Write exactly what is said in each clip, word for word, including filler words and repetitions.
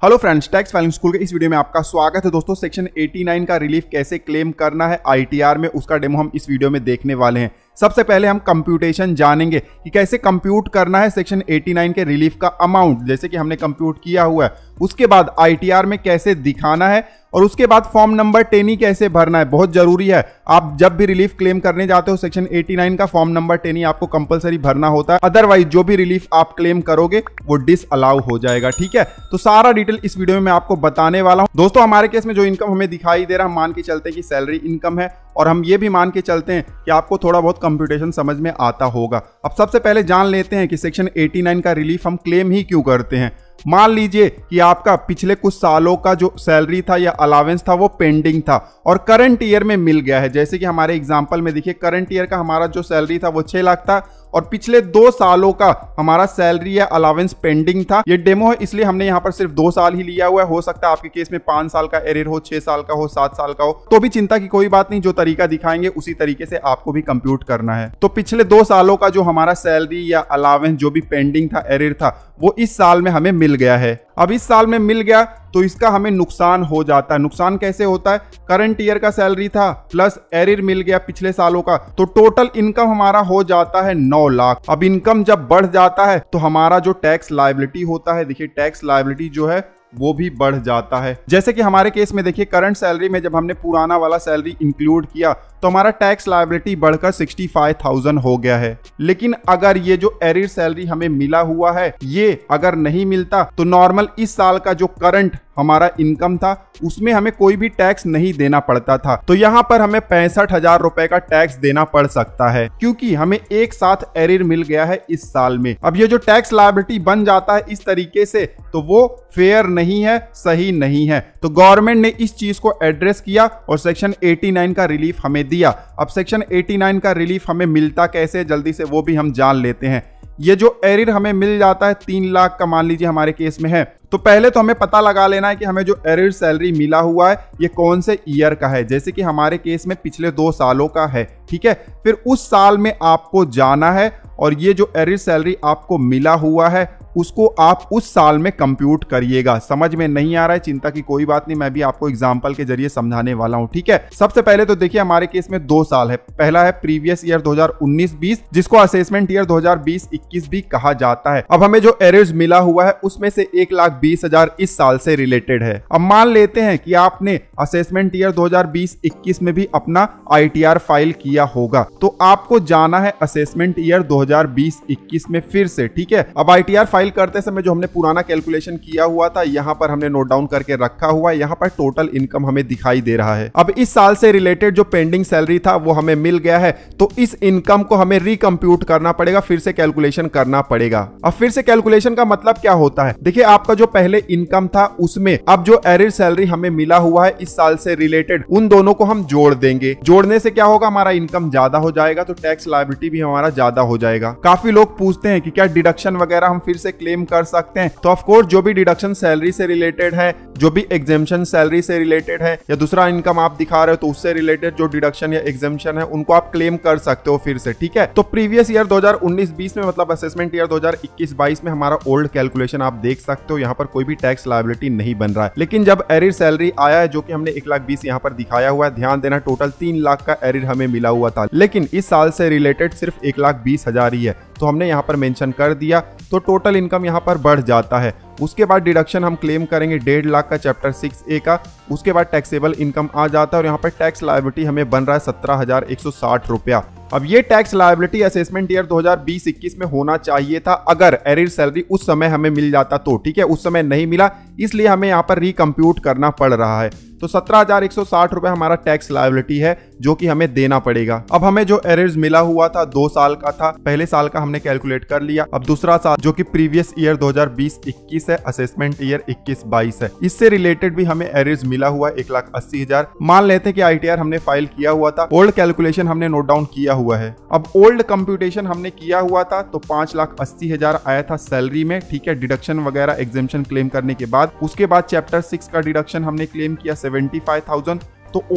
Hello friends, tax filing school के इस video में आपका स्वागत है। दोस्तों, सेक्शन नवासी का रिलीफ कैसे क्लेम करना है आईटीआर में, उसका डेमो हम इस वीडियो में देखने वाले हैं। सबसे पहले हम कंप्यूटेशन जानेंगे कि कैसे कंप्यूट करना है सेक्शन नवासी के रिलीफ का अमाउंट, जैसे कि हमने कंप्यूट किया हुआ है। उसके बाद आईटीआर में कैसे दिखाना है और उसके बाद फॉर्म नंबर टेन ही कैसे भरना है। बहुत जरूरी है, आप जब भी रिलीफ क्लेम करने जाते हो सेक्शन नवासी का फॉर्म नंबर टेन ही आपको कंपलसरी भरना होता है, अदरवाइज जो भी रिलीफ आप क्लेम करोगे वो डिस अलाउ हो जाएगा। ठीक है, तो सारा डिटेल इस वीडियो में मैं आपको बताने वाला हूं। दोस्तों, हमारे केस में जो इनकम हमें दिखाई दे रहा है, हम मान के चलते हैं कि सैलरी इनकम है, और हम ये भी मान के चलते हैं कि आपको थोड़ा बहुत कंप्यूटेशन समझ में आता होगा। अब सबसे पहले जान लेते हैं कि सेक्शन नवासी का रिलीफ हम क्लेम ही क्यों करते हैं। मान लीजिए कि आपका पिछले कुछ सालों का जो सैलरी था या अलावेंस था वो पेंडिंग था और करंट ईयर में मिल गया है। जैसे कि हमारे एग्जांपल में देखिए, करंट ईयर का हमारा जो सैलरी था वो छह लाख था और पिछले दो सालों का हमारा सैलरी या अलावेंस पेंडिंग था। ये डेमो है, इसलिए हमने यहाँ पर सिर्फ दो साल ही लिया हुआ है। हो सकता है आपके केस में पांच साल का एरियर हो, छह साल का हो, सात साल का हो, तो भी चिंता की कोई बात नहीं। जो तरीका दिखाएंगे उसी तरीके से आपको भी कंप्यूट करना है। तो पिछले दो सालों का जो हमारा सैलरी या अलावेंस जो भी पेंडिंग था, एरियर था, वो इस साल में हमें मिल गया है। अब इस साल में मिल गया तो इसका हमें नुकसान हो जाता है। नुकसान कैसे होता है? करंट ईयर का सैलरी था प्लस एरियर मिल गया पिछले सालों का, तो टोटल इनकम हमारा हो जाता है नौ लाख। अब इनकम जब बढ़ जाता है तो हमारा जो टैक्स लायबिलिटी होता है, देखिए टैक्स लायबिलिटी जो है वो भी बढ़ जाता है। जैसे कि हमारे केस में देखिए, करंट सैलरी में जब हमने पुराना वाला सैलरी इंक्लूड किया तो हमारा टैक्स लायबिलिटी बढ़कर पैंसठ हज़ार हो गया है। लेकिन अगर ये जो एरियर सैलरी हमें मिला हुआ है ये अगर नहीं मिलता तो नॉर्मल इस साल का जो करंट हमारा इनकम था उसमें हमें कोई भी टैक्स नहीं देना पड़ता था। तो यहाँ पर हमें पैंसठ हजार रुपए का टैक्स देना पड़ सकता है, क्योंकि हमें एक साथ एरियर मिल गया है इस साल में। अब ये जो टैक्स लायबिलिटी बन जाता है इस तरीके से, तो वो फेयर नहीं है, सही नहीं है। तो गवर्नमेंट ने इस चीज को एड्रेस किया और सेक्शन नवासी का रिलीफ हमें दिया। अब सेक्शन नवासी का रिलीफ हमें मिलता कैसे, जल्दी से वो भी हम जान लेते हैं। ये जो एरियर हमें मिल जाता है तीन लाख का, मान लीजिए हमारे केस में है, तो पहले तो हमें पता लगा लेना है कि हमें जो एरियर सैलरी मिला हुआ है ये कौन से ईयर का है। जैसे कि हमारे केस में पिछले दो सालों का है। ठीक है, फिर उस साल में आपको जाना है और ये जो एरियर सैलरी आपको मिला हुआ है उसको आप उस साल में कंप्यूट करिएगा। समझ में नहीं आ रहा है, चिंता की कोई बात नहीं, मैं भी आपको एग्जांपल के जरिए समझाने वाला हूं। ठीक है, सबसे पहले तो देखिए हमारे केस में दो साल है। पहला है प्रीवियस ईयर दो हज़ार उन्नीस बीस, जिसको असेसमेंट ईयर दो हज़ार बीस इक्कीस भी कहा जाता है। अब हमें जो एरियर्स मिला हुआ है उसमें से एक लाख बीस हजार इस साल से रिलेटेड है। अब मान लेते हैं कि आपने असेसमेंट ईयर दो हज़ार बीस इक्कीस में भी अपना आईटीआर फाइल किया होगा, तो आपको जाना है असेसमेंट ईयर दो हज़ार बीस इक्कीस में फिर से। ठीक है, अब आईटीआर फाइल करते समय जो हमने पुराना कैलकुलेशन किया हुआ था यहां पर हमने नोट डाउन करके रखा हुआ है। यहां पर टोटल इनकम हमें दिखाई दे रहा है। अब इस साल से रिलेटेड जो पेंडिंग सैलरी था वो हमें मिल गया है, तो इस इनकम को हमें रिकंप्यूट करना पड़ेगा, फिर से कैलकुलेशन करना पड़ेगा। अब फिर से कैलकुलेशन का मतलब क्या होता है? देखिए, आपका जो पहले इनकम था उसमें अब जो एरियर सैलरी हमें मिला हुआ है इस साल से रिलेटेड, उन दोनों को हम जोड़ देंगे। जोड़ने से क्या होगा? हमारा इनकम ज्यादा हो जाएगा, तो टैक्स लायबिलिटी भी हमारा ज्यादा हो जाएगा। काफी लोग पूछते हैं कि क्या डिडक्शन वगैरह हम फिर से क्लेम कर सकते हैं? तो ऑफ कोर्स जो भी डिडक्शन सैलरी से रिलेटेड है, जो भी एग्जेम्पशन सैलरी से रिलेटेड है, या दूसरा इनकम आप दिखा रहे हो तो उससे रिलेटेड जो डिडक्शन या एग्जेम्पशन है उनको आप क्लेम कर सकते हो फिर से। ठीक है, तो प्रीवियस ईयर दो हज़ार उन्नीस बीस में, मतलब असेसमेंट ईयर दो हज़ार इक्कीस बाईस में हमारा ओल्ड कैलकुलेशन आप देख सकते हो। यहाँ पर कोई भी टैक्स लायबिलिटी नहीं बन रहा है। लेकिन जब एरियर सैलरी आया है, जो कि हमने एक लाख बीस यहाँ पर दिखाया हुआ है, ध्यान देना टोटल तीन लाख का एरियर हमें मिला हुआ था, लेकिन इस साल से रिलेटेड सिर्फ एक लाख बीस हजार ही है, तो हमने यहाँ पर मेंशन कर दिया, तो टोटल इनकम यहाँ पर बढ़ जाता है। उसके बाद डिडक्शन हम क्लेम करेंगे डेढ़ लाख का चैप्टर सिक्स ए का। उसके बाद टैक्सेबल इनकम आ जाता है और यहाँ पर टैक्स लायबिलिटी हमें बन रहा है सत्रह हजार एक सौ साठ रुपया। अब ये टैक्स लायबिलिटी असेसमेंट ईयर दो हज़ार बीस इक्कीस में होना चाहिए था अगर एरियर सैलरी उस समय हमें मिल जाता तो। ठीक है, उस समय नहीं मिला, इसलिए हमें यहाँ पर रिकम्प्यूट करना पड़ रहा है। तो सत्रह हजार एक सौ साठ रुपए हमारा टैक्स लायबिलिटी है जो कि हमें देना पड़ेगा। अब हमें जो एरियर्स मिला हुआ था दो साल का था, पहले साल का हमने कैलकुलेट कर लिया। अब दूसरा साल जो कि प्रीवियस ईयर दो हज़ार बीस इक्कीस है, असेसमेंट ईयर इक्कीस बाईस है, इससे रिलेटेड भी हमें एरियर्स मिला हुआ है एक लाख अस्सी हजार। मान लेते हैं कि आईटीआर हमने फाइल किया हुआ था, ओल्ड कैलकुलेशन हमने नोट डाउन किया हुआ है। अब ओल्ड कंप्यूटेशन हमने किया हुआ था तो पांच लाख अस्सी हजार आया था सैलरी में। ठीक है, डिडक्शन वगैरह एग्जेम्पशन क्लेम करने के बाद, उसके बाद चैप्टर सिक्स का डिडक्शन हमने क्लेम किया सेवेंटी फाइव थाउजेंड। तो ओल्ड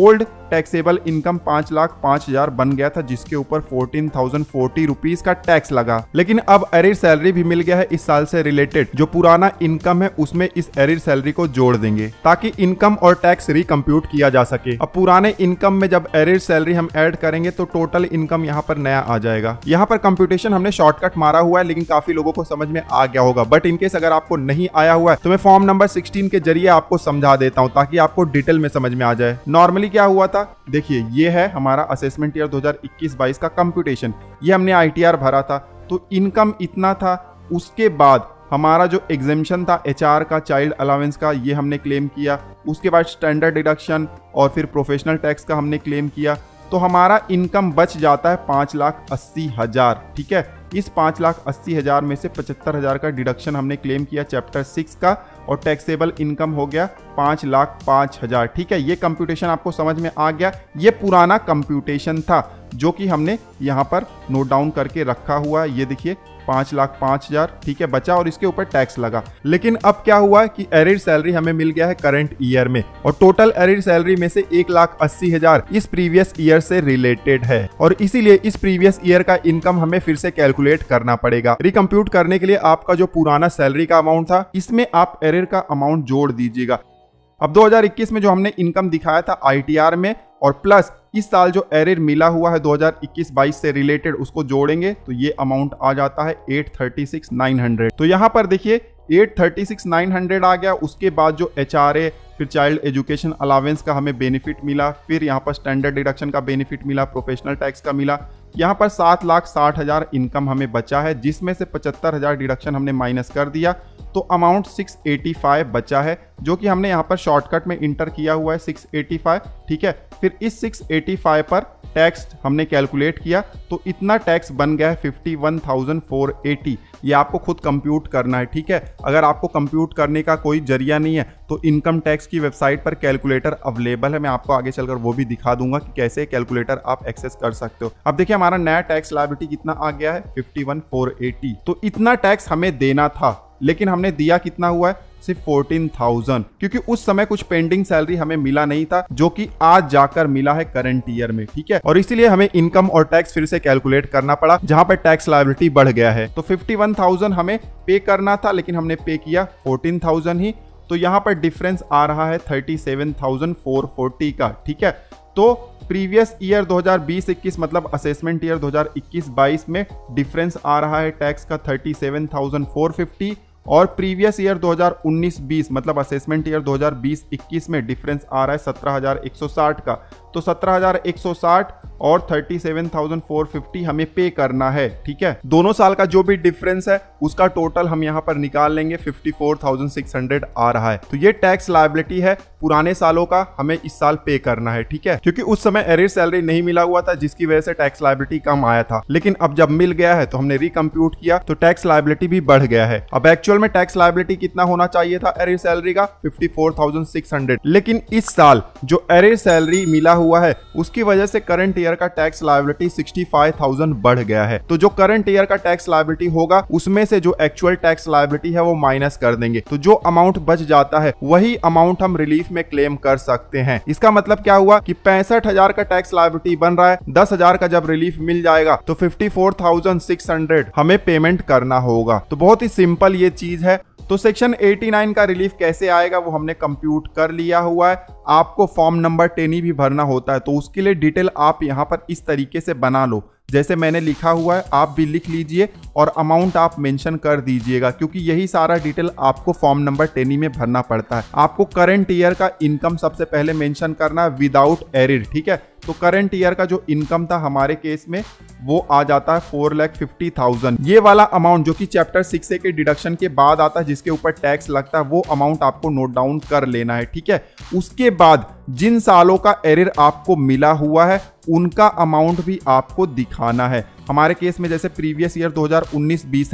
टैक्सेबल इनकम पांच लाख पांच हजार बन गया था, जिसके ऊपर फोर्टीन थाउजेंड फोर्टी रुपीज का टैक्स लगा। लेकिन अब एरियर सैलरी भी मिल गया है इस साल से रिलेटेड, जो पुराना इनकम है उसमें इस एरियर सैलरी को जोड़ देंगे ताकि इनकम और टैक्स रिकम्प्यूट किया जा सके। अब पुराने इनकम में जब एरियर सैलरी हम ऐड करेंगे तो टोटल इनकम यहाँ पर नया आ जाएगा। यहाँ पर कंप्यूटेशन हमने शॉर्टकट मारा हुआ है, लेकिन काफी लोगों को समझ में आ गया होगा। बट इनकेस अगर आपको नहीं आया हुआ है तो मैं फॉर्म नंबर सिक्सटीन के जरिए आपको समझा देता हूँ ताकि आपको डिटेल में समझ में आ जाए। नॉर्मली क्या हुआ था, देखिए ये है हमारा असेसमेंट ईयर दो हज़ार इक्कीस बाईस का कंप्यूटेशन। ये हमने आईटीआर भरा था तो इनकम इतना था। उसके बाद हमारा जो एग्जेम्पशन था एचआर का, चाइल्ड अलाउंस का, ये हमने क्लेम किया। उसके बाद स्टैंडर्ड डिडक्शन और फिर प्रोफेशनल टैक्स का हमने क्लेम किया। तो हमारा इनकम बच जाता है पाँच लाख अस्सी हजार। ठीक है, इस पाँच लाख अस्सी हजार में से पचहत्तर हजार का डिडक्शन हमने क्लेम किया चैप्टर सिक्स का, और टैक्सेबल इनकम हो गया पाँच लाख पाँच हजार। ठीक है, ये कंप्यूटेशन आपको समझ में आ गया। ये पुराना कंप्यूटेशन था जो कि हमने यहाँ पर नोट डाउन करके रखा हुआ है। ये देखिए पाँच लाख पाँच हजार, ठीक है, बचा और इसके ऊपर टैक्स लगा। लेकिन अब क्या हुआ कि एरियर सैलरी हमें मिल गया है करंट ईयर में, और टोटल एरियर सैलरी में से एक लाख अस्सी हजार इस प्रीवियस ईयर से रिलेटेड है, और इसीलिए इस प्रीवियस ईयर का इनकम हमें फिर से कैलकुलेट करना पड़ेगा। रिकम्प्यूट करने के लिए आपका जो पुराना सैलरी का अमाउंट था इसमें आप एरियर का अमाउंट जोड़ दीजिएगा। अब दो हज़ार इक्कीस में जो हमने इनकम दिखाया था आईटीआर में, और प्लस इस साल जो एरियर मिला हुआ है दो हज़ार इक्कीस बाईस से रिलेटेड, उसको जोड़ेंगे तो ये अमाउंट आ जाता है eight thirty six nine hundred. तो यहाँ पर देखिए eight thirty six nine hundred आ गया। उसके बाद जो एचआरए, फिर चाइल्ड एजुकेशन अलावेंस का हमें बेनिफिट मिला, फिर यहाँ पर स्टैंडर्ड डिडक्शन का बेनिफिट मिला, प्रोफेशनल टैक्स का मिला। यहाँ पर सात लाख साठ हजार इनकम हमें बचा है, जिसमें से पचहत्तर हजार डिडक्शन हमने माइनस कर दिया, तो अमाउंट सिक्स एटी फाइव बचा है, जो कि हमने यहाँ पर शॉर्टकट में इंटर किया हुआ है सिक्स एटी फाइव। ठीक है, फिर इस सिक्स एटी फाइव पर टैक्स हमने कैलकुलेट किया तो इतना टैक्स बन गया है fifty one thousand four eighty. ये आपको खुद कंप्यूट करना है। ठीक है, अगर आपको कंप्यूट करने का कोई जरिया नहीं है तो इनकम टैक्स की वेबसाइट पर कैलकुलेटर अवेलेबल है। मैं आपको आगे चलकर वो भी दिखा दूंगा कि कैसे कैलकुलेटर आप एक्सेस कर सकते हो। अब देखिए हमारा नया टैक्स लायबिलिटी कितना आ गया है, फिफ्टी वन फोर एटी। तो इतना टैक्स हमें देना था, लेकिन हमने दिया कितना हुआ है, सिर्फ फोर्टीन थाउजेंड, क्योंकि उस समय कुछ पेंडिंग सैलरी हमें मिला नहीं था, जो कि आज जाकर मिला है करंट ईयर में। ठीक है, और इसीलिए हमें इनकम और टैक्स फिर से कैलकुलेट करना पड़ा, जहां पर टैक्स लायबिलिटी बढ़ गया है। तो फिफ्टी वन थाउजेंड हमें पे करना था, लेकिन हमने पे किया फोर्टीन थाउजेंड ही। तो यहाँ पर डिफरेंस आ रहा है thirty seven thousand four forty का। ठीक है, तो प्रीवियस ईयर दो हज़ार बीस इक्कीस मतलब असेसमेंट ईयर दो हज़ार इक्कीस बाईस में डिफरेंस आ रहा है टैक्स का thirty seven thousand four fifty, और प्रीवियस ईयर दो हज़ार उन्नीस बीस मतलब असेसमेंट ईयर दो हज़ार बीस इक्कीस में डिफरेंस आ रहा है सत्रह हज़ार एक सौ साठ का। तो सत्रह हज़ार एक सौ साठ और सैंतीस हज़ार चार सौ पचास हमें पे करना है। ठीक है, दोनों साल का जो भी डिफरेंस है उसका टोटल हम यहाँ पर निकाल लेंगे, चौवन हज़ार छह सौ आ रहा है। तो ये टैक्स लायबिलिटी है पुराने सालों का, हमें इस साल पे करना है। ठीक है, क्योंकि उस समय एरियर सैलरी नहीं मिला हुआ था, जिसकी वजह से टैक्स लायबिलिटी कम आया था, लेकिन अब जब मिल गया है तो हमने रिकम्प्यूट किया तो टैक्स लायबिलिटी भी बढ़ गया है। अब एक्चुअल में टैक्स लायबिलिटी कितना होना चाहिए था एरियर सैलरी का, चौवन हज़ार छह सौ, लेकिन इस साल जो एरियर सैलरी मिला हुआ है उसकी वजह से करंट ईयर का टैक्स लायबिलिटी पैंसठ हज़ार बढ़ गया है। तो जो करंट ईयर का टैक्स लायबिलिटी होगा उसमें से जो एक्चुअल टैक्स लायबिलिटी है वो माइनस कर देंगे, तो जो अमाउंट बच जाता है वही अमाउंट हम रिलीफ में क्लेम कर सकते हैं। इसका मतलब क्या हुआ कि पैंसठ हजार का टैक्स लायबिलिटी बन रहा है, दस हजार का जब रिलीफ मिल जाएगा तो चौवन हज़ार छह सौ हमें पेमेंट करना होगा। तो बहुत ही सिंपल ये चीज है। तो सेक्शन नवासी का रिलीफ कैसे आएगा वो हमने कंप्यूट कर लिया हुआ है। आपको फॉर्म नंबर टेन ही भी भरना होता है, तो उसके लिए डिटेल आप यहाँ पर इस तरीके से बना लो जैसे मैंने लिखा हुआ है, आप भी लिख लीजिए और अमाउंट आप मेंशन कर दीजिएगा, क्योंकि यही सारा डिटेल आपको फॉर्म नंबर टेन में भरना पड़ता है। आपको करंट ईयर का इनकम सबसे पहले मेंशन करना है विदाउट एरियर। ठीक है, तो करंट ईयर का जो इनकम था हमारे केस में वो आ जाता है फोर लैख फिफ्टी थाउजेंड। ये वाला अमाउंट जो कि चैप्टर सिक्स ए के डिडक्शन के बाद आता है, जिसके ऊपर टैक्स लगता है, वो अमाउंट आपको नोट डाउन कर लेना है। ठीक है, उसके बाद जिन सालों का एरियर आपको मिला हुआ है उनका अमाउंट भी आपको दिखाना है। हमारे केस में जैसे प्रीवियस ईयर दो हज़ार उन्नीस बीस है,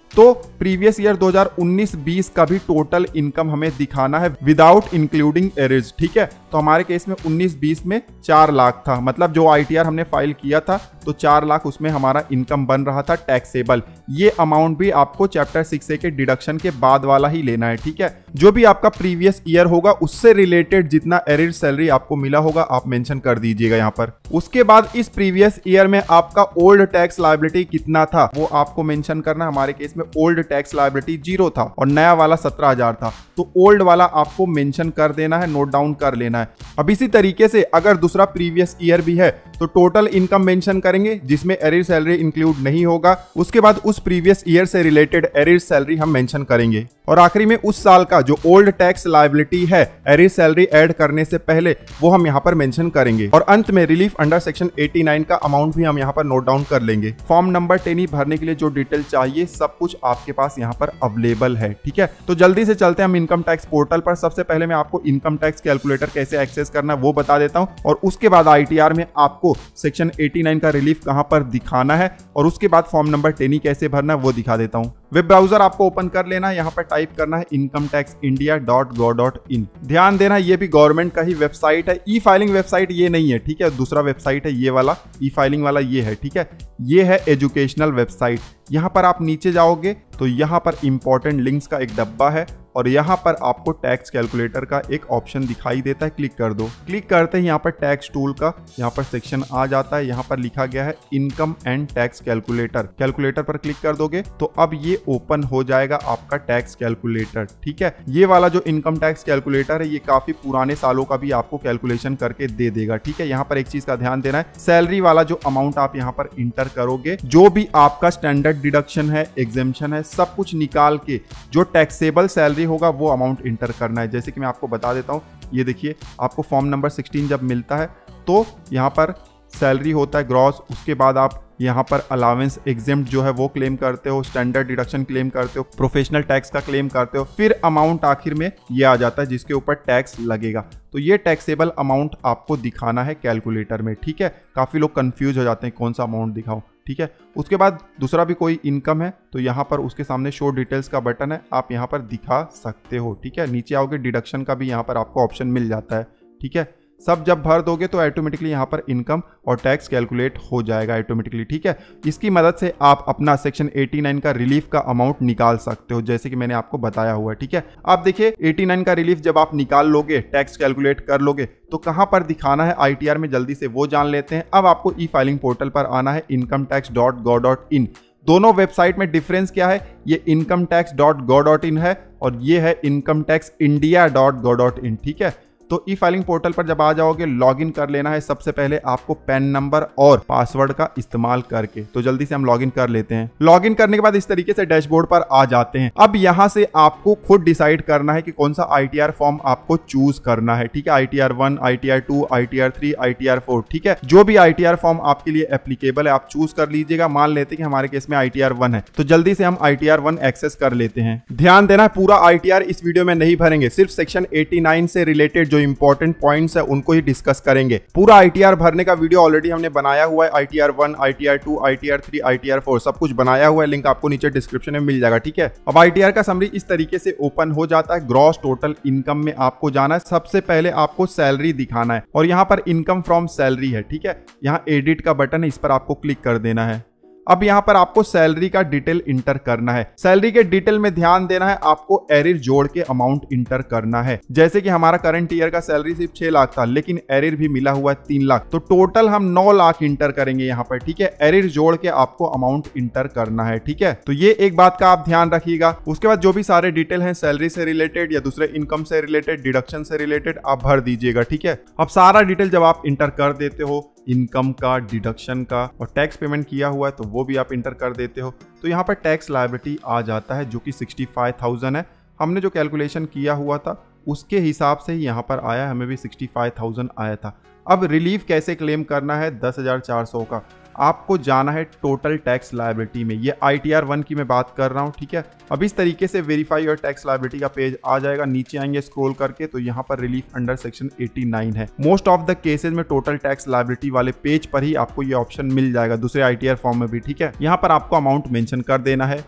तो प्रीवियस ईयर दो हज़ार उन्नीस बीस का भी टोटल इनकम हमें दिखाना है विदाउट इंक्लूडिंग एरियर्स, ठीक है। तो हमारे केस में उन्नीस बीस में चार लाख था, मतलब जो आईटीआर हमने फाइल किया था तो चार लाख उसमें हमारा इनकम बन रहा था टैक्सेबल। ये अमाउंट भी आपको चैप्टर सिक्स ए के डिडक्शन के बाद वाला ही लेना है, ठीक है। जो भी आपका प्रीवियस ईयर होगा उससे रिलेटेड जितना एरियर सैलरी आपको मिला होगा आप मेंशन कर दीजिएगा यहाँ पर। उसके बाद इस प्रीवियस ईयर में आपका ओल्ड टैक्स लायबिलिटी कितना था वो आपको मेंशन करना। हमारे केस में ओल्ड टैक्स लायबिलिटी जीरो था और नया वाला सत्रह हजार था, तो ओल्ड वाला आपको मेंशन कर देना है, नोट डाउन कर लेना है। अब इसी तरीके से अगर दूसरा प्रीवियस ईयर भी है तो टोटल इनकम मेंशन करेंगे जिसमें एरियर सैलरी इंक्लूड नहीं होगा। उसके बाद उस प्रीवियस ईयर से रिलेटेड एरियर सैलरी हम मेंशन करेंगे और आखिरी में उस साल का जो ओल्ड टैक्स लायबिलिटी है एरियर सैलरी ऐड करने से पहले वो हम यहाँ पर मेंशन करेंगे। और अंत में रिलीफ अंडर सेक्शन नवासी का अमाउंट भी हम यहाँ पर नोट डाउन कर लेंगे। फॉर्म नंबर टेन भरने के लिए जो डिटेल चाहिए सब कुछ आपके पास यहाँ पर अवेलेबल है, ठीक है। तो जल्दी से चलते हैं हम इनकम टैक्स पोर्टल पर। सबसे पहले मैं आपको इनकम टैक्स कैलकुलेटर कैसे एक्सेस करना है वो बता देता हूँ और उसके बाद आईटीआर में आपको सेक्शन नवासी का रिलीफ कहां पर दिखाना है और उसके बाद फॉर्म नंबर टेन कैसे भरना है वो दिखा देता हूं। वेब ब्राउजर आपको ओपन कर लेना है, यहाँ पर टाइप करना है income tax India dot gov dot in. ध्यान देना ये भी गवर्नमेंट का ही वेबसाइट है, ई फाइलिंग वेबसाइट ये नहीं है, ठीक है। दूसरा वेबसाइट है ये वाला, ई फाइलिंग वाला ये है, ठीक है। ये है एजुकेशनल वेबसाइट। यहाँ पर आप नीचे जाओगे तो यहाँ पर इंपॉर्टेंट लिंक्स का एक डब्बा है और यहाँ पर आपको टैक्स कैलकुलेटर का एक ऑप्शन दिखाई देता है, क्लिक कर दो। क्लिक करते ही यहाँ पर टैक्स टूल का यहाँ पर सेक्शन आ जाता है, यहाँ पर लिखा गया है income and tax calculator. Calculator पर क्लिक कर दोगे तो अब ये ओपन हो जाएगा आपका टैक्स कैलकुलेटर, ठीक है। ये वाला जो इनकम टैक्स कैलकुलेटर है ये काफी पुराने सालों का भी आपको कैलकुलेशन करके दे देगा, ठीक है। यहाँ पर एक चीज का ध्यान देना है, सैलरी वाला जो अमाउंट आप यहाँ पर इंटर करोगे, जो भी आपका स्टैंडर्ड डिडक्शन है, एग्जेम्पशन है, सब कुछ निकाल के जो टैक्सेबल सैलरी होगा वो अमाउंट इंटर करना है। जैसे कि मैं आपको बता देता हूँ, ये देखिए आपको फॉर्म नंबर सोलह जब मिलता है तो यहाँ पर सैलरी होता है ग्रॉस, उसके बाद आप यहाँ पर अलावेंस एग्जेम्प्ट जो है वो क्लेम करते हो, स्टैंडर्ड डिडक्शन क्लेम करते हो, प्रोफेशनल टैक्स का क्लेम करते हो, फिर अमाउंट आखिर में ये आ जाता है जिसके ऊपर टैक्स लगेगा। तो ये टैक्सेबल अमाउंट आपको दिखाना है कैलकुलेटर में, ठीक है। काफी लोग कंफ्यूज हो जाते हैं कौन सा अमाउंट दिखाओ, ठीक है। उसके बाद दूसरा भी कोई इनकम है तो यहाँ पर उसके सामने शो डिटेल्स का बटन है, आप यहाँ पर दिखा सकते हो, ठीक है। नीचे आओगे डिडक्शन का भी यहाँ पर आपको ऑप्शन मिल जाता है, ठीक है। सब जब भर दोगे तो ऑटोमेटिकली यहाँ पर इनकम और टैक्स कैलकुलेट हो जाएगा ऑटोमेटिकली, ठीक है। इसकी मदद से आप अपना सेक्शन नवासी का रिलीफ का अमाउंट निकाल सकते हो जैसे कि मैंने आपको बताया हुआ है, ठीक है। आप देखिए नवासी का रिलीफ जब आप निकाल लोगे, टैक्स कैलकुलेट कर लोगे तो कहां पर दिखाना है आईटीआर में, जल्दी से वो जान लेते हैं। अब आपको ई फाइलिंग पोर्टल पर आना है, income tax dot gov dot in. दोनों वेबसाइट में डिफरेंस क्या है, ये income tax dot gov dot in है और ये है income tax India dot gov dot in, ठीक है। तो ई फाइलिंग पोर्टल पर जब आ जाओगे लॉगिन कर लेना है सबसे पहले आपको पैन नंबर और पासवर्ड का इस्तेमाल करके। तो जल्दी से हम लॉगिन कर लेते हैं। लॉगिन करने के बाद इस तरीके से डैशबोर्ड पर आ जाते हैं। अब यहां से आपको खुद डिसाइड करना है कि कौन सा आईटीआर फॉर्म आपको चूज करना है, ठीक है। ITR one, ITR two, ITR three, ITR four, ठीक है। जो भी आईटीआर फॉर्म आपके लिए एप्लीकेबल है आप चूज कर लीजिएगा। मान लेते हैं कि हमारे केस में आईटीआर वन है तो जल्दी से हम आईटीआर वन एक्सेस कर लेते हैं। ध्यान देना पूरा आईटीआर इस वीडियो में नहीं भरेंगे, सिर्फ सेक्शन नवासी से रिलेटेड जो इंपॉर्टेंट पॉइंट्स है उनको ही डिस्कस करेंगे। पूरा आईटीआर भरने का वीडियो ऑलरेडी हमने बनाया हुआ है, ITR one, ITR two, ITR three, ITR four सब कुछ बनाया हुआ है, लिंक आपको नीचे डिस्क्रिप्शन में मिल जाएगा, ठीक है। अब आईटीआर का समरी इस तरीके से ओपन हो जाता है। ग्रॉस टोटल इनकम में आपको जाना है, सबसे पहले आपको सैलरी दिखाना है और यहाँ पर इनकम फ्रॉम सैलरी है, ठीक है। यहाँ एडिट का बटन है, इस पर आपको क्लिक कर देना है। अब यहाँ पर आपको सैलरी का डिटेल इंटर करना है। सैलरी के डिटेल में ध्यान देना है, आपको एरियर जोड़ के अमाउंट इंटर करना है। जैसे कि हमारा करंट ईयर का सैलरी सिर्फ छह लाख था लेकिन एरियर भी मिला हुआ है तीन लाख, तो टोटल हम नौ लाख इंटर करेंगे यहाँ पर, ठीक है। एरियर जोड़ के आपको अमाउंट इंटर करना है, ठीक है। तो ये एक बात का आप ध्यान रखिएगा। उसके बाद जो भी सारे डिटेल हैं सैलरी से रिलेटेड या दूसरे इनकम से रिलेटेड, डिडक्शन से रिलेटेड आप भर दीजिएगा, ठीक है। अब सारा डिटेल जब आप इंटर कर देते हो, इनकम का, डिडक्शन का और टैक्स पेमेंट किया हुआ है तो वो भी आप इंटर कर देते हो, तो यहाँ पर टैक्स लायबिलिटी आ जाता है जो कि पैंसठ हज़ार है। हमने जो कैलकुलेशन किया हुआ था उसके हिसाब से ही यहाँ पर आया, हमें भी पैंसठ हज़ार आया था। अब रिलीफ कैसे क्लेम करना है दस हज़ार चार सौ का, आपको जाना है टोटल टैक्स लायबिलिटी में। ये आईटीआर वन की मैं बात कर रहा हूँ, ठीक है। अब इस तरीके से वेरीफाई योर टैक्स लायबिलिटी का पेज आ जाएगा। नीचे आएंगे स्क्रॉल करके तो यहाँ पर रिलीफ अंडर सेक्शन नवासी है। मोस्ट ऑफ द केसेस में टोटल टैक्स लायबिलिटी वाले पेज पर ही आपको ये ऑप्शन मिल जाएगा, दूसरे आईटीआर फॉर्म में भी, ठीक है। यहाँ पर आपको अमाउंट मेंशन कर देना है।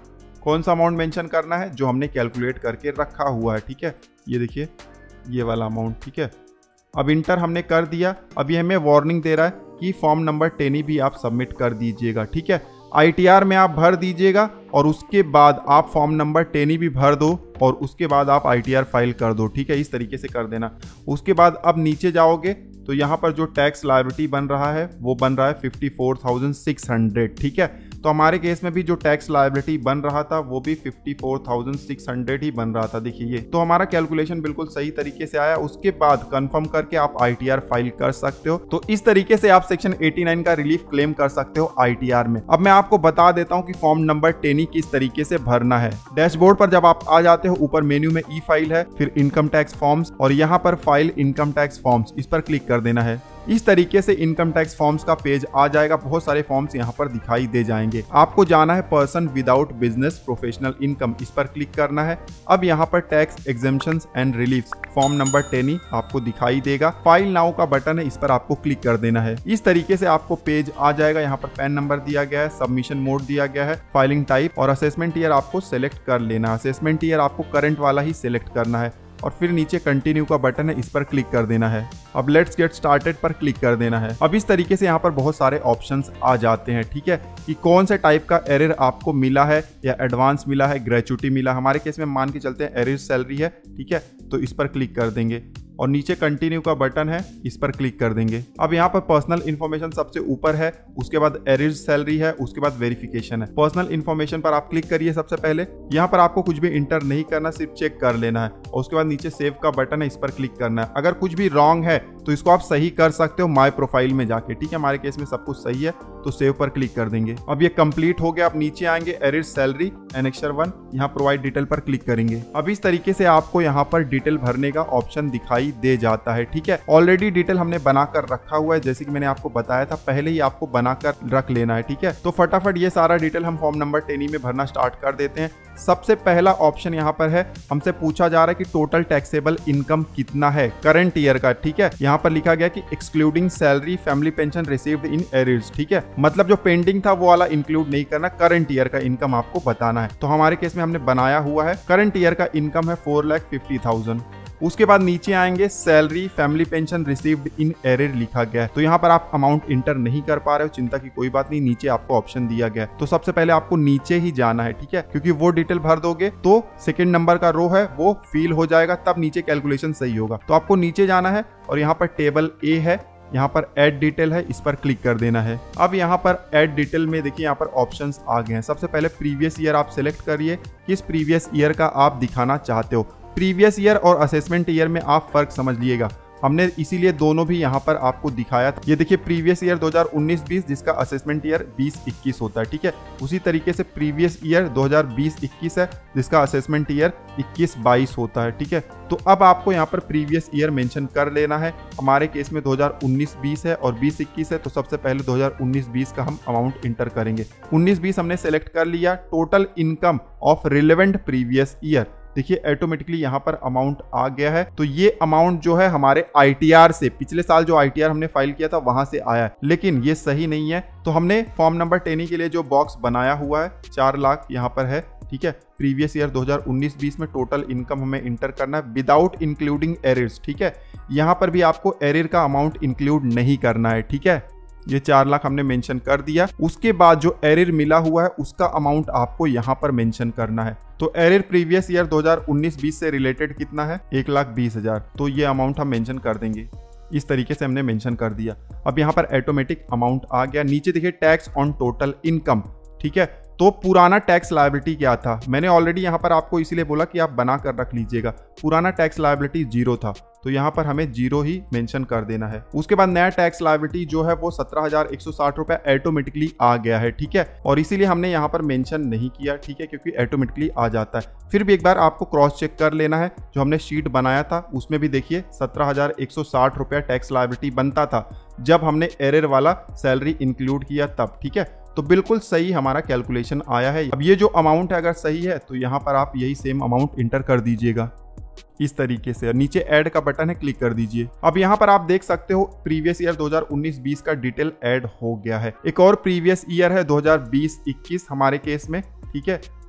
कौन सा अमाउंट मेंशन करना है, जो हमने कैलकुलेट करके रखा हुआ है। ठीक है, ये देखिए ये वाला अमाउंट। ठीक है, अब इंटर हमने कर दिया। अब ये हमें वार्निंग दे रहा है कि फॉर्म नंबर टेन भी आप सबमिट कर दीजिएगा। ठीक है, आईटीआर में आप भर दीजिएगा और उसके बाद आप फॉर्म नंबर टेन भी भर दो और उसके बाद आप आईटीआर फाइल कर दो। ठीक है, इस तरीके से कर देना। उसके बाद अब नीचे जाओगे तो यहाँ पर जो टैक्स लायबिलिटी बन रहा है वो बन रहा है fifty four thousand six hundred. ठीक है, तो हमारे केस में भी जो टैक्स लायबिलिटी बन रहा था वो भी fifty four thousand six hundred ही बन रहा था। देखिए ये तो हमारा कैलकुलेशन बिल्कुल सही तरीके से आया। उसके बाद कंफर्म करके आप आईटीआर फाइल कर सकते हो। तो इस तरीके से आप सेक्शन एटी नाइन का रिलीफ क्लेम कर सकते हो आईटीआर में। अब मैं आपको बता देता हूँ कि फॉर्म नंबर टेन किस तरीके से भरना है। डैशबोर्ड पर जब आप आ जाते हो, ऊपर मेन्यू में ई फाइल है, फिर इनकम टैक्स फॉर्म्स और यहाँ पर फाइल इनकम टैक्स फॉर्म्स, इस पर क्लिक कर देना है। इस तरीके से इनकम टैक्स फॉर्म्स का पेज आ जाएगा। बहुत सारे फॉर्म्स यहाँ पर दिखाई दे जाएंगे। आपको जाना है person without business professional income, इस पर क्लिक करना है। अब यहाँ पर tax exemptions and relief form number ten आपको दिखाई देगा। फाइल नाउ का बटन है, इस पर आपको क्लिक कर देना है। इस तरीके से आपको पेज आ जाएगा। यहाँ पर पैन नंबर दिया गया है, सबमिशन मोड दिया गया है, फाइलिंग टाइप और असेसमेंट ईयर आपको सिलेक्ट कर लेना है। असेसमेंट ईयर आपको करंट वाला ही सिलेक्ट करना है और फिर नीचे कंटिन्यू का बटन है, इस पर क्लिक कर देना है। अब लेट्स गेट स्टार्टेड पर क्लिक कर देना है। अब इस तरीके से यहाँ पर बहुत सारे ऑप्शंस आ जाते हैं। ठीक है, कि कौन से टाइप का एरर आपको मिला है, या एडवांस मिला है, ग्रेचुटी मिला। हमारे केस में मान के चलते हैं एरर सैलरी है। ठीक है, तो इस पर क्लिक कर देंगे और नीचे कंटिन्यू का बटन है, इस पर क्लिक कर देंगे। अब यहाँ पर पर्सनल इन्फॉर्मेशन सबसे ऊपर है, उसके बाद एरिज सैलरी है, उसके बाद वेरिफिकेशन है। पर्सनल इन्फॉर्मेशन पर आप क्लिक करिए। सबसे पहले यहाँ पर आपको कुछ भी इंटर नहीं करना, सिर्फ चेक कर लेना है और उसके बाद नीचे सेव का बटन है, इस पर क्लिक करना है। अगर कुछ भी रॉन्ग है तो इसको आप सही कर सकते हो माय प्रोफाइल में जाके। ठीक है, हमारे केस में सब कुछ सही है तो सेव पर क्लिक कर देंगे। अब ये कंप्लीट हो गया। आप नीचे आएंगे, एरिज सैलरी एनेक्सर वन, यहाँ प्रोवाइड डिटेल पर क्लिक करेंगे। अब इस तरीके से आपको यहाँ पर डिटेल भरने का ऑप्शन दिखाई दे जाता है। ठीक है, ऑलरेडी डिटेल हमने बनाकर रखा हुआ है, जैसे कि मैंने आपको बताया था, पहले ही आपको बनाकर रख लेना है। ठीक है, तो फटाफट ये सारा डिटेल हम फॉर्म नंबर टेन में भरना स्टार्ट कर देते हैं। सबसे पहला ऑप्शन यहाँ पर है, हमसे पूछा जा रहा है कि टोटल टैक्सेबल इनकम कितना है करंट ईयर का। ठीक है, यहाँ पर लिखा गया कि excluding salary family pension received in arrears. ठीक है, मतलब जो पेंडिंग था वो वाला इंक्लूड नहीं करना, करंट ईयर का इनकम आपको बताना है। तो हमारे केस में हमने बनाया हुआ है, करंट ईयर का इनकम है फोर लाख फिफ्टी थाउजेंड। उसके बाद नीचे आएंगे, salary family pension received in arrear लिखा गया है। तो यहाँ पर आप अमाउंट इंटर नहीं कर पा रहे हो, चिंता की कोई बात नहीं, नीचे आपको ऑप्शन दिया गया है। तो सबसे पहले आपको नीचे ही जाना है। ठीक है, क्योंकि वो डिटेल भर दोगे तो सेकंड नंबर का रो है वो फिल हो जाएगा, तब नीचे कैलकुलेशन सही होगा। तो आपको नीचे जाना है और यहाँ पर टेबल ए है, यहाँ पर ऐड डिटेल है, इस पर क्लिक कर देना है। अब यहाँ पर ऐड डिटेल में देखिए यहाँ पर ऑप्शंस आ गए हैं। सबसे पहले प्रीवियस ईयर आप सिलेक्ट करिए, किस प्रीवियस ईयर का आप दिखाना चाहते हो। प्रीवियस ईयर और असेसमेंट ईयर में आप फर्क समझ लीजिएगा, हमने इसीलिए दोनों भी यहाँ पर आपको दिखाया था। ये देखिए प्रीवियस ईयर दो हज़ार उन्नीस बीस, जिसका असेसमेंट ईयर बीस इक्कीस होता है। ठीक है, उसी तरीके से प्रीवियस ईयर दो हज़ार बीस इक्कीस है, जिसका असेसमेंट ईयर इक्कीस बाईस होता है। ठीक है, तो अब आपको यहाँ पर प्रीवियस ईयर मेंशन कर लेना है। हमारे केस में दो हज़ार उन्नीस बीस है और बीस इक्कीस है, तो सबसे पहले दो हज़ार उन्नीस बीस का हम अमाउंट इंटर करेंगे। उन्नीस बीस हमने सेलेक्ट कर लिया। Total income of relevant previous year, देखिए ऑटोमेटिकली यहाँ पर अमाउंट आ गया है। तो ये अमाउंट जो है हमारे आईटीआर से, पिछले साल जो आईटीआर हमने फाइल किया था वहां से आया है, लेकिन ये सही नहीं है। तो हमने फॉर्म नंबर टेन के लिए जो बॉक्स बनाया हुआ है, चार लाख यहाँ पर है। ठीक है, प्रीवियस ईयर दो हज़ार उन्नीस बीस में टोटल इनकम हमें इंटर करना है विदाउट इंक्लूडिंग एरियर्स। ठीक है, यहाँ पर भी आपको एरियर का अमाउंट इंक्लूड नहीं करना है। ठीक है, ये चार लाख हमने मेंशन कर दिया। उसके बाद जो एरियर मिला हुआ है उसका अमाउंट आपको यहाँ पर मेंशन करना है। तो एरियर प्रीवियस ईयर दो हज़ार उन्नीस बीस से रिलेटेड कितना है, एक लाख बीस हजार। तो ये अमाउंट हम मेंशन कर देंगे। इस तरीके से हमने मेंशन कर दिया। अब यहाँ पर ऑटोमेटिक अमाउंट आ गया। नीचे देखिए टैक्स ऑन टोटल इनकम। ठीक है, तो पुराना टैक्स लायबिलिटी क्या था, मैंने ऑलरेडी यहाँ पर आपको इसीलिए बोला कि आप बना कर रख लीजिएगा। पुराना टैक्स लायबिलिटी जीरो था, तो यहाँ पर हमें जीरो ही मेंशन कर देना है। उसके बाद नया टैक्स लायबिलिटी जो है वो सत्रह हजार एक सौ साठ रुपए ऑटोमेटिकली आ गया है। ठीक है, और इसीलिए हमने यहाँ पर मेंशन नहीं किया। ठीक है, क्योंकि ऑटोमेटिकली आ जाता है। फिर भी एक बार आपको क्रॉस चेक कर लेना है। जो हमने शीट बनाया था उसमें भी देखिए सत्रह हजार एक सौ साठ रुपया टैक्स लायबिलिटी बनता था जब हमने एरर वाला सैलरी इंक्लूड किया तब। ठीक है, तो बिल्कुल सही हमारा कैलकुलेशन आया है। अब ये जो अमाउंट है अगर सही है तो यहाँ पर आप यही सेम अमाउंट इंटर कर दीजिएगा इस तरीके से। नीचे ऐड का बटन है, क्लिक कर दीजिए। अब यहाँ पर आप देख सकते हो प्रीवियस ईयर दो हज़ार उन्नीस बीस का डिटेल ऐड हो गया है। एक और प्रीवियस ईयर है दो हज़ार बीस इक्कीस हमारे केस में। ठीक है,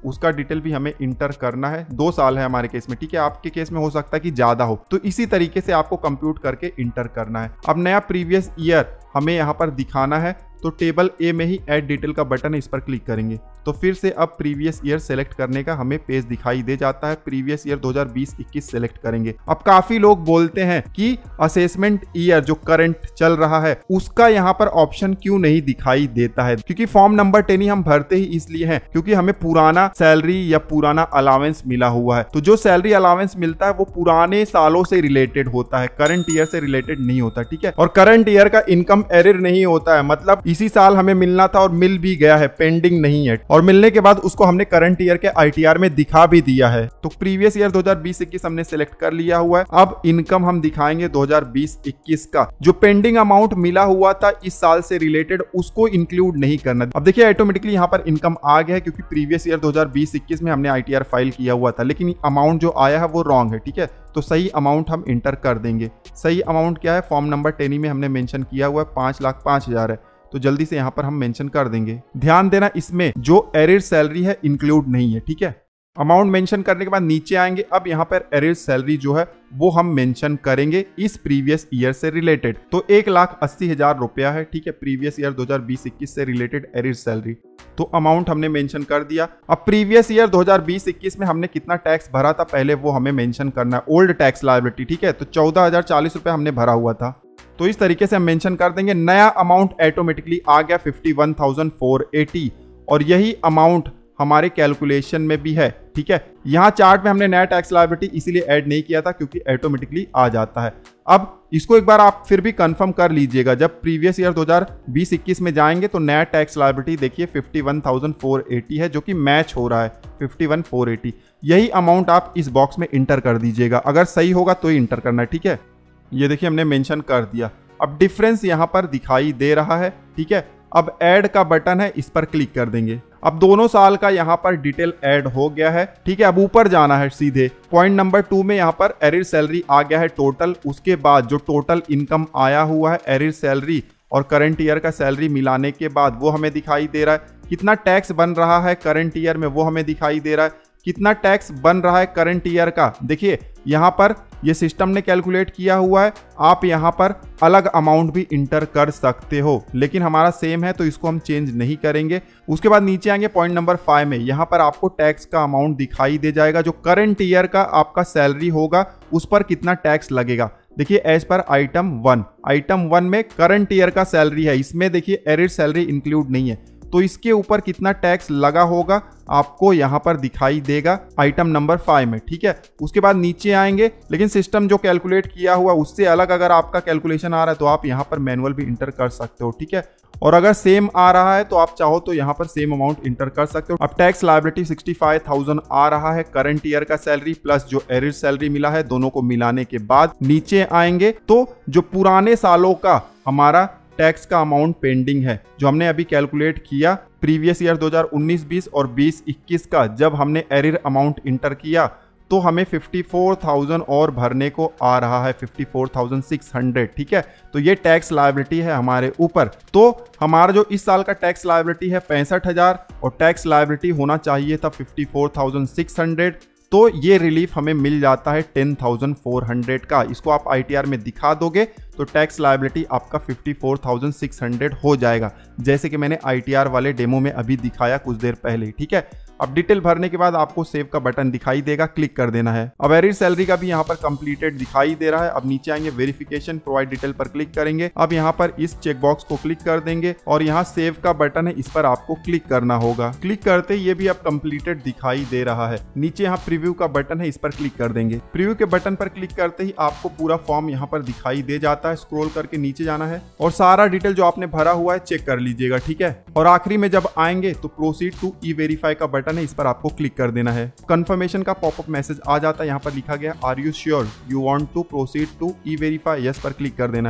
उसका डिटेल भी हमें इंटर करना है। दो साल है हमारे केस में, ठीक है, आपके केस में हो सकता है कि ज्यादा हो, तो इसी तरीके से आपको कंप्यूट करके इंटर करना है। अब नया प्रीवियस ईयर हमें यहाँ पर दिखाना है, तो टेबल ए में ही ऐड डिटेल का बटन है, इस पर क्लिक करेंगे तो फिर से अब प्रीवियस ईयर सेलेक्ट करने का हमें पेज दिखाई दे जाता है। प्रीवियस ईयर दो हज़ार बीस इक्कीस सेलेक्ट करेंगे। अब काफी लोग बोलते हैं कि असेसमेंट ईयर जो करंट चल रहा है उसका यहाँ पर ऑप्शन क्यों नहीं दिखाई देता है, क्योंकि फॉर्म नंबर टेन ही हम भरते ही इसलिए हैं क्योंकि हमें पुराना सैलरी या पुराना अलावेंस मिला हुआ है। तो जो सैलरी अलावेंस मिलता है वो पुराने सालों से रिलेटेड होता है, करंट ईयर से रिलेटेड नहीं होता, ठीक है। और करंट ईयर का इनकम एरर नहीं होता है, मतलब इसी साल हमें मिलना था और मिल भी गया है, पेंडिंग नहीं है, और मिलने के बाद उसको हमने करंट ईयर के आईटीआर में दिखा भी दिया है। तो प्रीवियस ईयर दो हज़ार बीस इक्कीस हमने सिलेक्ट कर लिया हुआ है। अब इनकम हम दिखाएंगे दो हज़ार बीस इक्कीस का, जो पेंडिंग अमाउंट मिला हुआ था इस साल से रिलेटेड उसको इंक्लूड नहीं करना। अब देखिए ऑटोमेटिकली यहाँ पर इनकम आ गया है क्योंकि प्रीवियस ईयर दो हज़ार बीस इक्कीस में हमने आईटीआर फाइल किया हुआ था, लेकिन अमाउंट जो आया है वो रॉन्ग है, ठीक है। तो सही अमाउंट हम इंटर कर देंगे। सही अमाउंट क्या है, फॉर्म नंबर टेन में हमने मेंशन किया हुआ है पांच लाख पांच हजार है, तो जल्दी से यहाँ पर हम मेंशन कर देंगे। ध्यान देना इसमें जो एरियर सैलरी है इंक्लूड नहीं है, ठीक है। अमाउंट मेंशन करने के बाद नीचे आएंगे। अब यहाँ पर एरियर सैलरी जो है वो हम मेंशन करेंगे इस प्रीवियस ईयर से रिलेटेड, तो एक लाख अस्सी हजार रुपया है, ठीक है। प्रीवियस ईयर दो हज़ार बीस इक्कीस से रिलेटेड एरियर सैलरी, तो अमाउंट हमने मेंशन कर दिया। अब प्रीवियस ईयर दो हज़ार बीस इक्कीस में हमने कितना टैक्स भरा था पहले वो हमें मेंशन करना है, ओल्ड टैक्स लायबिलिटी, ठीक है। तो चौदह हजार चालीस रुपये हमने भरा हुआ था, तो इस तरीके से हम मेंशन कर देंगे। नया अमाउंट ऑटोमेटिकली आ गया fifty one thousand four eighty, और यही अमाउंट हमारे कैलकुलेशन में भी है, ठीक है। यहाँ चार्ट में हमने नया टैक्स लायबिलिटी इसीलिए ऐड नहीं किया था क्योंकि ऑटोमेटिकली आ जाता है। अब इसको एक बार आप फिर भी कंफर्म कर लीजिएगा, जब प्रीवियस ईयर दो हज़ार बीस इक्कीस में जाएंगे तो नया टैक्स लायबिलिटी देखिए fifty one thousand four eighty है, जो कि मैच हो रहा है fifty one thousand four eighty. यही अमाउंट आप इस बॉक्स में इंटर कर दीजिएगा, अगर सही होगा तो ही इंटर करना है, ठीक है। ये देखिए हमने मेंशन कर दिया। अब डिफरेंस यहाँ पर दिखाई दे रहा है, ठीक है। अब ऐड का बटन है, इस पर क्लिक कर देंगे। अब दोनों साल का यहाँ पर डिटेल ऐड हो गया है, ठीक है। अब ऊपर जाना है सीधे, पॉइंट नंबर टू में यहाँ पर एरियर सैलरी आ गया है टोटल। उसके बाद जो टोटल इनकम आया हुआ है एरियर सैलरी और करंट ईयर का सैलरी मिलाने के बाद वो हमें दिखाई दे रहा है। कितना टैक्स बन रहा है करंट ईयर में वो हमें दिखाई दे रहा है। कितना टैक्स बन रहा है करंट ईयर का, देखिए यहाँ पर ये सिस्टम ने कैलकुलेट किया हुआ है। आप यहाँ पर अलग अमाउंट भी इंटर कर सकते हो, लेकिन हमारा सेम है तो इसको हम चेंज नहीं करेंगे। उसके बाद नीचे आएंगे पॉइंट नंबर फाइव में, यहाँ पर आपको टैक्स का अमाउंट दिखाई दे जाएगा। जो करंट ईयर का आपका सैलरी होगा उस पर कितना टैक्स लगेगा। देखिए as per item one, item one में करंट ईयर का सैलरी है, इसमें देखिए एरियर सैलरी इंक्लूड नहीं है, तो इसके ऊपर कितना टैक्स लगा होगा आपको यहाँ पर दिखाई देगा आइटम नंबर फाइव में, ठीक है। उसके बाद नीचे आएंगे, लेकिन सिस्टम जो कैलकुलेट किया हुआ उससे अलग अगर आपका कैलकुलेशन आ रहा है तो आप यहाँ पर मैनुअल भी इंटर कर सकते हो, ठीक है। और अगर सेम आ रहा है तो आप चाहो तो यहाँ पर सेम अमाउंट इंटर कर सकते हो। अब tax liability sixty five thousand आ रहा है, करंट ईयर का सैलरी प्लस जो एरियर सैलरी मिला है, दोनों को मिलाने के बाद नीचे आएंगे तो जो पुराने सालों का हमारा टैक्स का अमाउंट पेंडिंग है, जो हमने अभी कैलकुलेट किया प्रीवियस ईयर दो हज़ार उन्नीस बीस और बीस इक्कीस का, जब हमने एरियर अमाउंट इंटर किया तो हमें फिफ्टी फोर थाउजेंड और भरने को आ रहा है, fifty four thousand six hundred, ठीक है। तो ये टैक्स लायबिलिटी है हमारे ऊपर। तो हमारा जो इस साल का टैक्स लायबिलिटी है पैंसठ हजार और टैक्स लायबिलिटी होना चाहिए था fifty four thousand six hundred, तो ये रिलीफ हमें मिल जाता है टेन थाउजेंड फोर हंड्रेड का। इसको आप आईटीआर में दिखा दोगे तो टैक्स लायबिलिटी आपका fifty four thousand six hundred हो जाएगा, जैसे कि मैंने आईटीआर वाले डेमो में अभी दिखाया कुछ देर पहले, ठीक है। अब डिटेल भरने के बाद आपको सेव का बटन दिखाई देगा, क्लिक कर देना है। अब एरियर सैलरी का भी यहाँ पर कंप्लीटेड दिखाई दे रहा है। अब नीचे आएंगे वेरिफिकेशन प्रोवाइड डिटेल पर क्लिक करेंगे। अब यहाँ पर इस चेकबॉक्स को क्लिक कर देंगे और यहाँ सेव का बटन है, इस पर आपको क्लिक करना होगा। क्लिक करते ये भी अब कंप्लीटेड दिखाई दे रहा है। नीचे यहाँ प्रीव्यू का बटन है, इस पर क्लिक कर देंगे। प्रीव्यू के बटन पर क्लिक करते ही आपको पूरा फॉर्म यहाँ पर दिखाई दे जाता है। स्क्रॉल करके नीचे जाना है और सारा डिटेल जो आपने भरा हुआ है चेक कर लीजिएगा, ठीक है। और आखिरी में जब आएंगे तो प्रोसीड टू ई वेरीफाई का बटन है, इस पर आपको क्लिक कर देना है। कंफर्मेशन का पॉपअप मैसेज आ जाता है, यहाँ पर लिखा गया are you sure you want to proceed to e verify, yes पर क्लिक कर देना है।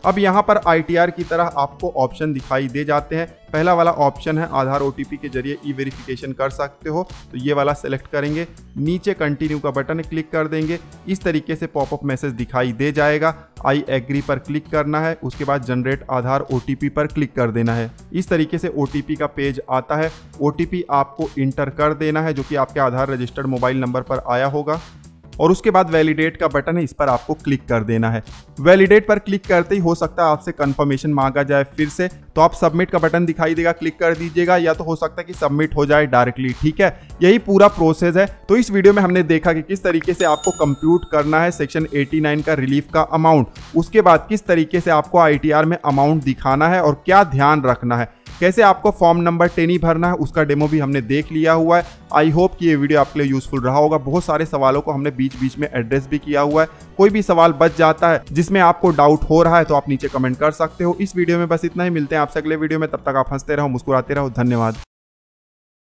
अब यहाँ पर आई टी आर की तरह आपको ऑप्शन दिखाई दे जाते हैं। पहला वाला ऑप्शन है आधार ओ टी पी के जरिए ई वेरिफिकेशन कर सकते हो, तो ये वाला सेलेक्ट करेंगे। नीचे कंटिन्यू का बटन क्लिक कर देंगे। इस तरीके से पॉपअप मैसेज दिखाई दे जाएगा। आई एग्री पर क्लिक करना है, उसके बाद generate Aadhaar O T P पर क्लिक कर देना है। इस तरीके से ओ टी पी का पेज आता है। ओ टी पी आपको इंटर कर देना है जो कि आपके आधार रजिस्टर्ड मोबाइल नंबर पर आया होगा, और उसके बाद वैलिडेट का बटन है, इस पर आपको क्लिक कर देना है। वैलिडेट पर क्लिक करते ही हो सकता है आपसे कंफर्मेशन मांगा जाए फिर से, तो आप सबमिट का बटन दिखाई देगा, क्लिक कर दीजिएगा, या तो हो सकता है कि सबमिट हो जाए डायरेक्टली। ठीक है, यही पूरा प्रोसेस है। तो इस वीडियो में हमने देखा कि किस तरीके से आपको कंप्यूट करना है सेक्शन नवासी का रिलीफ का अमाउंट, उसके बाद किस तरीके से आपको आई टी आर में अमाउंट दिखाना है और क्या ध्यान रखना है, कैसे आपको फॉर्म नंबर टेन ही भरना है, उसका डेमो भी हमने देख लिया हुआ है। आई होप कि ये वीडियो आपके लिए यूजफुल रहा होगा। बहुत सारे सवालों को हमने बीच बीच में एड्रेस भी किया हुआ है। कोई भी सवाल बच जाता है जिसमें आपको डाउट हो रहा है तो आप नीचे कमेंट कर सकते हो। इस वीडियो में बस इतना ही, मिलते हैं आपसे अगले वीडियो में। तब तक आप हंसते रहो, मुस्कुराते रहो। धन्यवाद।